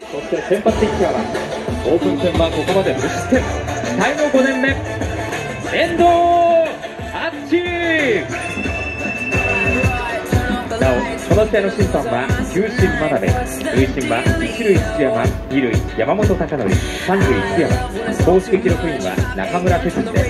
そして先発ピッチャーはオープン戦はここまで無失点、期待の5年目遠藤あっち。なおこの試合の審判は球審真鍋、塁審は一塁土山、二塁山本貴則、三塁津山、公式記録員は中村哲司です。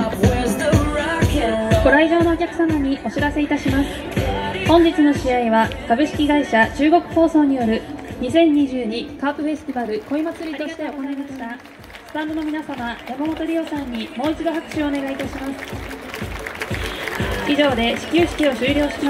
ご来場のお客様にお知らせいたします。本日の試合は株式会社中国放送による2022カープフェスティバル恋祭りとして行いました。スタンドの皆様、山本理央さんにもう一度拍手をお願いいたします。以上で始球式を終了します。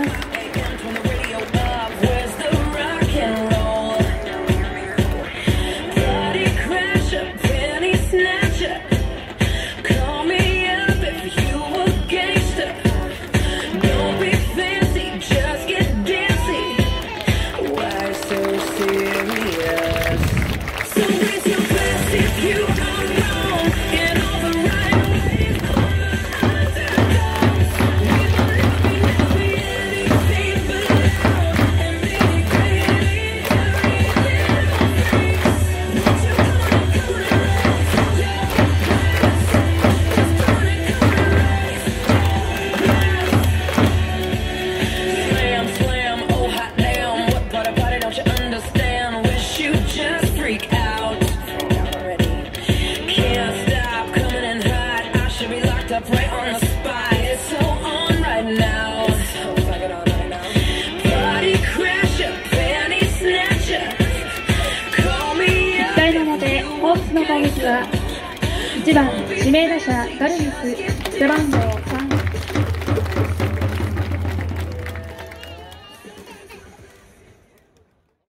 ホークスの攻撃は1番指名打者ガルニス背番号3